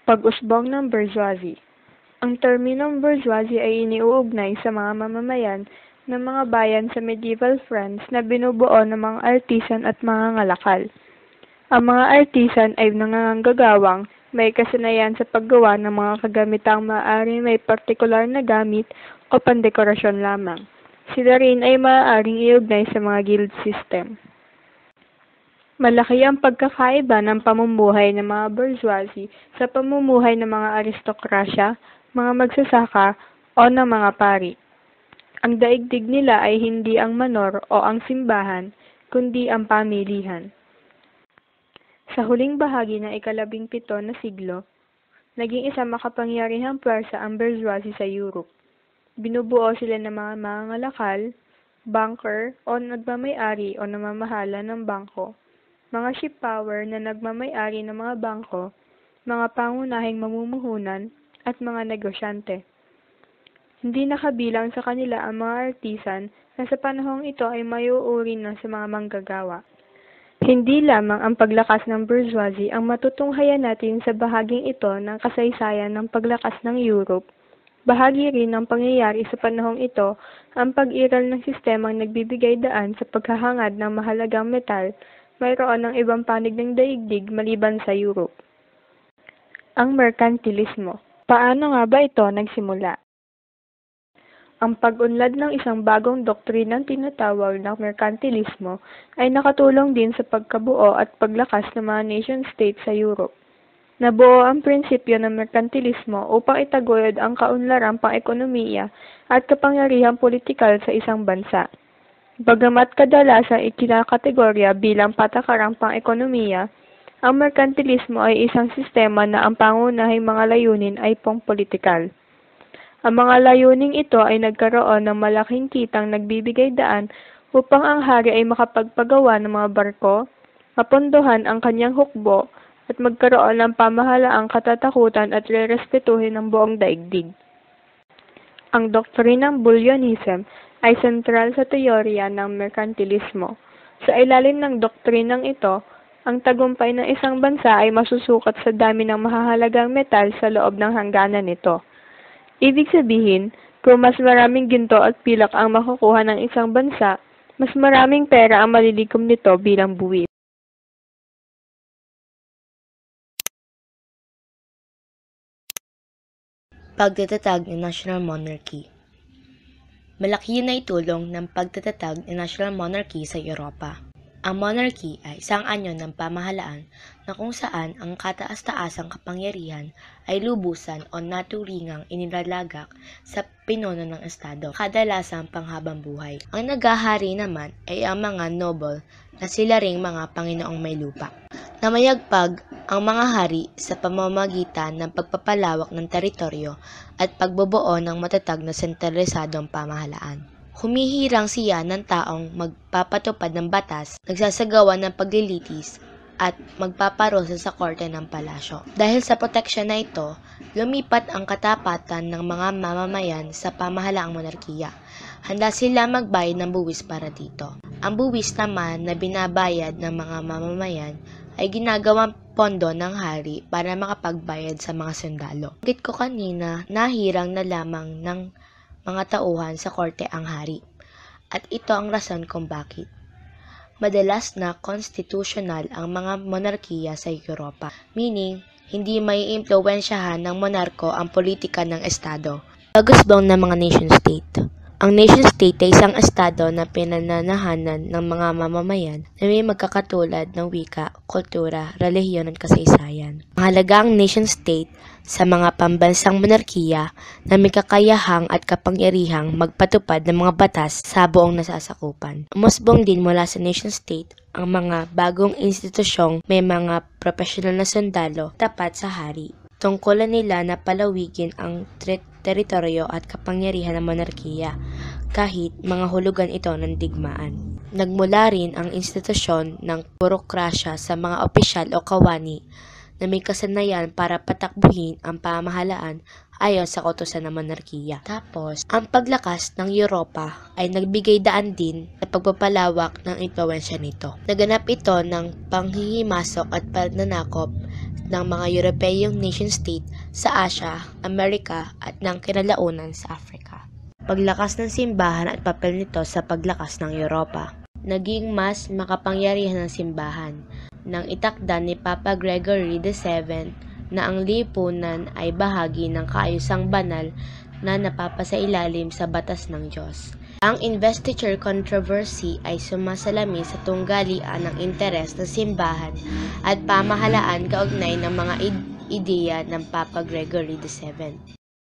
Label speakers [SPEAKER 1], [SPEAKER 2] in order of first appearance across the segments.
[SPEAKER 1] Pag-usbong ng bourgeoisie. Ang terminong bourgeoisie ay iniuugnay sa mga mamamayan ng mga bayan sa medieval France na binubuo ng mga artisan at mga ngalakal. Ang mga artisan ay nanganganggagawang may kasanayan sa paggawa ng mga kagamitang maaari may partikular na gamit o pandekorasyon lamang. Sila rin ay maaaring iugnay sa mga guild system. Malaki ang pagkakaiba ng pamumuhay ng mga bourgeoisie sa pamumuhay ng mga aristokrasya, mga magsasaka, o ng mga pari. Ang daigdig nila ay hindi ang manor o ang simbahan, kundi ang pamilihan. Sa huling bahagi ng ika-17 na siglo, naging isang makapangyarihang puwersa ang bourgeoisie sa Europe. Binubuo sila ng mga mangangalakal, banker o nagmamay-ari o namamahala ng bangko, mga ship power na nagmamay-ari ng mga bangko, mga pangunahing mamumuhunan, at mga negosyante. Hindi nakabilang sa kanila ang mga artisan na sa panahong ito ay mayuuri na sa mga manggagawa. Hindi lamang ang paglakas ng bourgeoisie ang matutunghayan natin sa bahaging ito ng kasaysayan ng paglakas ng Europe. Bahagi rin ng pangyayari sa panahong ito ang pag-iral ng sistemang nagbibigay daan sa paghahangad ng mahalagang metal mayroon ng ibang panig ng daigdig maliban sa Europe. Ang merkantilismo. Paano nga ba ito nagsimula? Ang pag-unlad ng isang bagong doktrinang tinatawag na merkantilismo ay nakatulong din sa pagkabuo at paglakas ng mga nation-state sa Europe. Nabuo ang prinsipyo ng merkantilismo upang itaguyod ang kaunlarang pang-ekonomiya at kapangyarihang politikal sa isang bansa. Bagamat kadalasan ikinakategorya bilang patakarang pang-ekonomiya, ang merkantilismo ay isang sistema na ang pangunahing mga layunin ay pang-politikal. Ang mga layuning ito ay nagkaroon ng malaking kitang nagbibigay daan upang ang hari ay makapagpagawa ng mga barko, mapondohan ang kanyang hukbo, at magkaroon ng pamahalaang katatakutan at rerespetuhin ng buong daigdig. Ang doktrinang Bullionism ay sentral sa teorya ng merkantilismo. Sa ilalim ng doktrinang ito, ang tagumpay ng isang bansa ay masusukat sa dami ng mahahalagang metal sa loob ng hangganan nito. Ibig sabihin, kung mas maraming ginto at pilak ang makukuha ng isang bansa, mas maraming pera ang malilikom nito bilang buwis.
[SPEAKER 2] Pagtatatag ng National Monarchy. Malaki na itulong ng pagtatatag ng National Monarchy sa Europa. Ang monarchy ay isang anyo ng pamahalaan na kung saan ang kataas-taasang kapangyarihan ay lubusan o naturingang inilalagak sa pinuno ng estado, kadalasang panghabang buhay. Ang naghahari naman ay ang mga noble na sila ring mga panginoong may lupa. Namayagpag ang mga hari sa pamamagitan ng pagpapalawak ng teritoryo at pagbubuo ng matatag na sentralisadong pamahalaan. Humihirang siya ng taong magpapatupad ng batas, nagsasagawa ng paglilitis, at magpaparusa sa korte ng palasyo. Dahil sa proteksyon na ito, lumipat ang katapatan ng mga mamamayan sa pamahalaang monarkiya. Handa sila magbayad ng buwis para dito. Ang buwis naman na binabayad ng mga mamamayan ay ginagawang pondo ng hari para makapagbayad sa mga sundalo. Git ko kanina, nahirang na lamang ng mga tauhan sa korte ang hari. At ito ang rason kung bakit. Madalas na constitutional ang mga monarkiya sa Europa, meaning hindi may impluwensyahan ng monarko ang politika ng estado. Pag-usbong ng mga nation-state. Ang nation-state ay isang estado na pinananahanan ng mga mamamayan na may magkakatulad ng wika, kultura, relihiyon at kasaysayan. Mahalaga ang nation-state sa mga pambansang monarkiya na may kakayahang at kapangyarihang magpatupad ng mga batas sa buong nasasakupan. Umusbong din mula sa nation-state ang mga bagong institusyong may mga profesional na sundalo tapat sa hari. Tungkulan nila na palawigin ang teritoryo at kapangyarihan ng monarkiya kahit mga hulugan ito ng digmaan. Nagmula rin ang institusyon ng burokrasya sa mga opisyal o kawani na may kasanayan para patakbuhin ang pamahalaan ayon sa kautusan ng monarkiya. Tapos, ang paglakas ng Europa ay nagbigay daan din sa pagpapalawak ng impluwensya nito. Naganap ito ng panghihimasok at pananakop ng mga Europeyong nation-state sa Asia, Amerika at ng kinalaunan sa Africa. Paglakas ng simbahan at papel nito sa paglakas ng Europa. Naging mas makapangyarihan ng simbahan nang itakda ni Papa Gregory VII na ang lipunan ay bahagi ng kaayusang banal na napapasailalim sa batas ng Diyos. Ang investiture controversy ay sumasalamin sa tunggalian ng interes ng simbahan at pamahalaan kaugnay ng mga ideya ng Papa Gregory VII.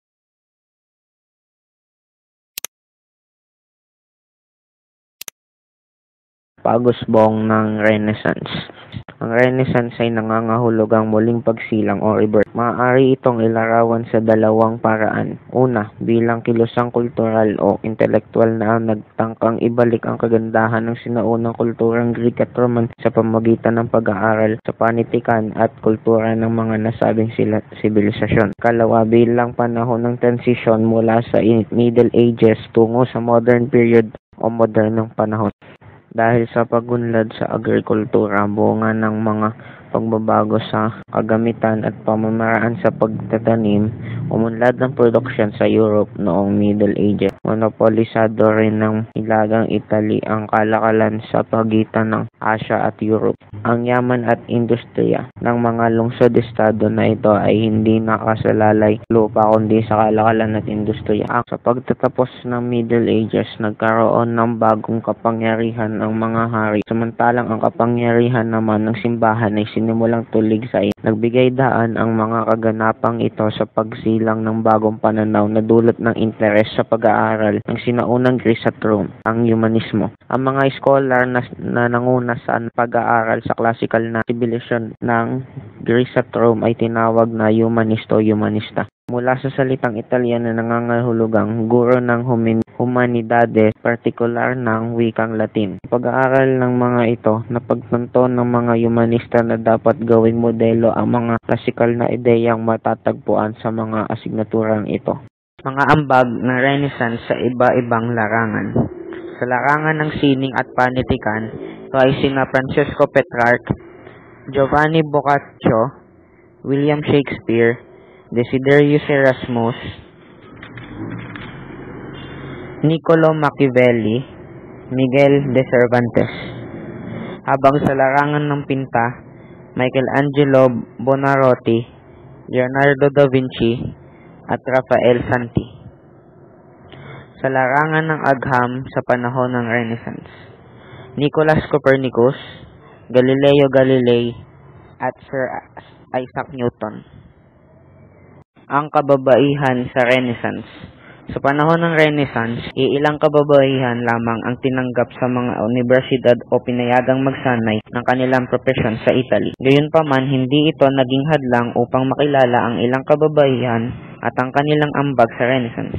[SPEAKER 3] Pagusbong ng Renaissance. Ang Renaissance ay nangangahulugang muling pagsilang o rebirth. Maaari itong ilarawan sa dalawang paraan. Una, bilang kilusang kultural o intelektual na nagtangkang ibalik ang kagandahan ng sinaunang kulturang Greek at Roman sa pamamagitan ng pag-aaral sa panitikan at kultura ng mga nasabing sibilisasyon. Kalawa, bilang panahon ng transition mula sa Middle Ages tungo sa modern period o modernong panahon. Dahil sa pagunlad sa agrikultura, bunga ng mga pagbabago sa kagamitan at pamamaraan sa pagtatanim, umunlad ng produksyon sa Europe noong Middle Ages. Monopolisado rin ng Hilagang Italy ang kalakalan sa pagitan ng Asia at Europe. Ang yaman at industriya ng mga lungsod-estado na ito ay hindi nakasalalay lupa kundi sa kalakalan at industriya. Sa pagtatapos ng Middle Ages, nagkaroon ng bagong kapangyarihan ang mga hari, samantalang ang kapangyarihan naman ng simbahan ay sinimulang tuligsain. Nagbigay daan ang mga kaganapang ito sa pagsilang ng bagong pananaw na dulot ng interes sa pag-aaral ng sinaunang Greece at Rome, ang humanismo. Ang mga scholar na nanguna sa pag-aaral sa classical na sibilisasyon ng Greece at Rome ay tinawag na humanisto o humanista. Mula sa salitang Italyan na nangangahulugang guro ng humanidades, partikular ng wikang Latin. Pag-aaral ng mga ito, napagtanto ng mga humanista na dapat gawing modelo ang mga klasikal na ideyang matatagpuan sa mga asignaturang ito. Mga ambag ng Renaissance sa iba-ibang larangan. Sa larangan ng sining at panitikan, ito ay sina Francesco Petrarch, Giovanni Boccaccio, William Shakespeare, Desiderius Erasmus, Niccolo Machiavelli, Miguel de Cervantes. Habang sa larangan ng pinta, Michelangelo Buonarroti, Leonardo da Vinci, at Rafael Santi. Sa larangan ng agham sa panahon ng Renaissance, Nicolas Copernicus, Galileo Galilei, at Sir Isaac Newton. Ang kababaihan sa Renaissance. Sa panahon ng Renaissance, iilang kababaihan lamang ang tinanggap sa mga universidad o pinayagang magsanay ng kanilang propesyon sa Italy. Gayunpaman, hindi ito naging hadlang upang makilala ang ilang kababaihan at ang kanilang ambag sa Renaissance.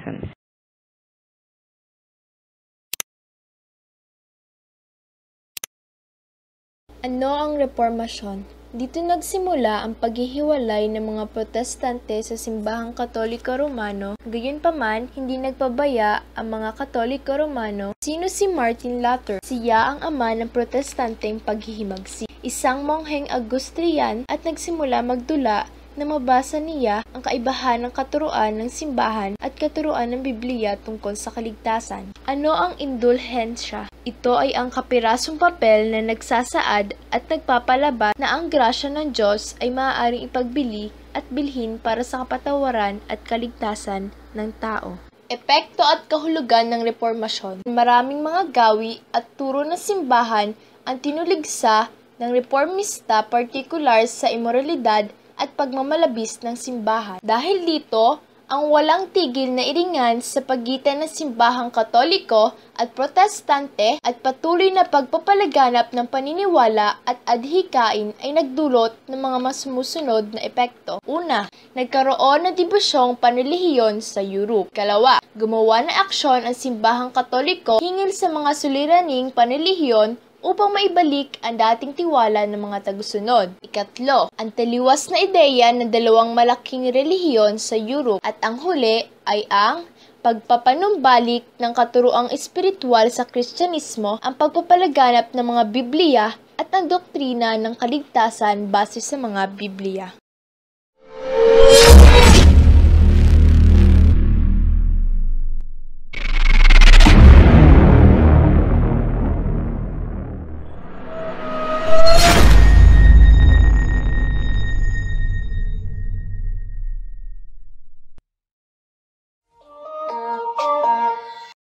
[SPEAKER 4] Ano ang reformasyon? Dito nagsimula ang paghihiwalay ng mga protestante sa simbahang Katoliko Romano. Gayunpaman, hindi nagpabaya ang mga Katoliko Romano. Sino si Martin Luther? Siya ang ama ng protestanteng paghihimagsik. Isang mongheng Augustinian at nagsimula magdula na mabasa niya ang kaibahan ng katuruan ng simbahan at katuruan ng Biblia tungkol sa kaligtasan. Ano ang indulhensya? Ito ay ang kapirasong papel na nagsasaad at nagpapalabas na ang grasya ng Diyos ay maaaring ipagbili at bilhin para sa kapatawaran at kaligtasan ng tao. Epekto at kahulugan ng reformasyon. Maraming mga gawi at turo ng simbahan ang tinuligsa ng reformista, partikular sa imoralidad at pagmamalabis ng simbahan. Dahil dito, ang walang tigil na iringan sa pagitan ng simbahang Katoliko at Protestante at patuloy na pagpapalaganap ng paniniwala at adhikain ay nagdulot ng mga masumusunod na epekto. Una, nagkaroon ng dibusyong panrelihiyon sa Europe. Kalawa, gumawa ng aksyon ang simbahang Katoliko hingil sa mga suliraning panrelihiyon upang maibalik ang dating tiwala ng mga tagusunod. Ikatlo, ang taliwas na ideya ng dalawang malaking relihiyon sa Europe. At ang huli ay ang pagpapanumbalik ng katuroang espiritual sa Kristyanismo, ang pagpapalaganap ng mga Biblia at ang doktrina ng kaligtasan base sa mga Biblia.